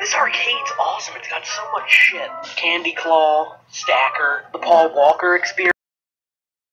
This arcade's awesome. It's got so much shit. Candy Claw, Stacker, the Paul Walker Experience.